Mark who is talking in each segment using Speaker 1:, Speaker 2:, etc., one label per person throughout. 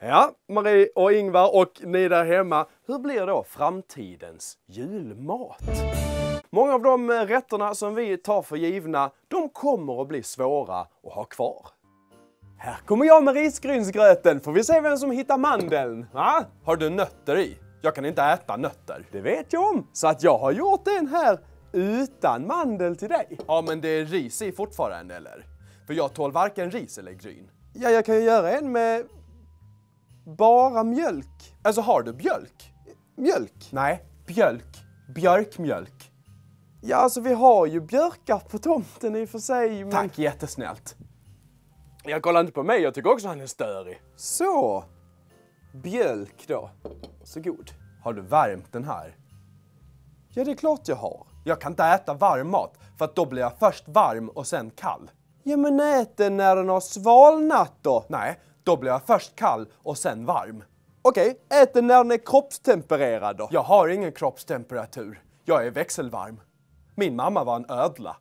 Speaker 1: Ja, Marie och Ingvar och ni där hemma, hur blir då framtidens julmat? Många av de rätterna som vi tar för givna, de kommer att bli svåra att ha kvar. Här kommer jag med risgrynsgröten, får vi se vem som hittar mandeln. Va? Har du nötter i? Jag kan inte äta nötter. Det vet jag om, så att jag har gjort en här utan mandel till dig. Ja, men det är ris i fortfarande, eller? För jag tål varken ris eller gryn. Ja, jag kan ju göra en med bara mjölk. Alltså, har du bjölk? Mjölk? Nej, bjölk. Björkmjölk. Ja, alltså vi har ju björkar på tomten i och för sig. Men... Tack, jättesnällt. Jag kollar inte på mig, jag tycker också han är störig. Så. Bjölk då. Så god. Har du värmt den här? Ja, det är klart jag har. Jag kan inte äta varm mat, för att då blir jag först varm och sen kall. Ja, men ät den när den har svalnat då. Nej, då blir jag först kall och sen varm. Okej, ät den när den är kroppstempererad då. Jag har ingen kroppstemperatur. Jag är växelvarm. Min mamma var en ödla.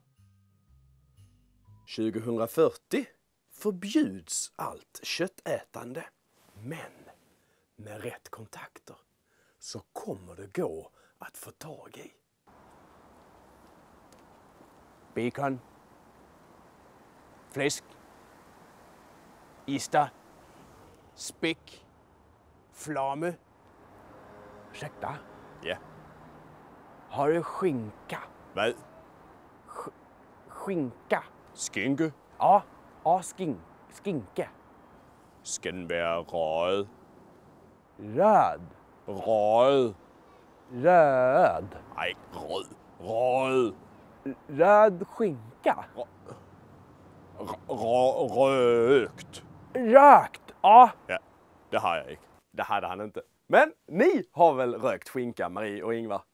Speaker 1: 2040 förbjuds allt köttätande. Men med rätt kontakter så kommer det gå att få tag i. Bacon. Fläsk. Ista. Späck. Flamme. Ursäkta? Ja. Har du skinka? Vad? Skinka. Skinke? Ja, skinke. Ska den vara röd? Röd? Röd. Röd? Nej, röd. Röd. Röd skinka? Rökt. Rökt? Ja. Ja, det har jag inte. Det hade han inte. Men ni har väl rökt skinka, Marie och Ingvar?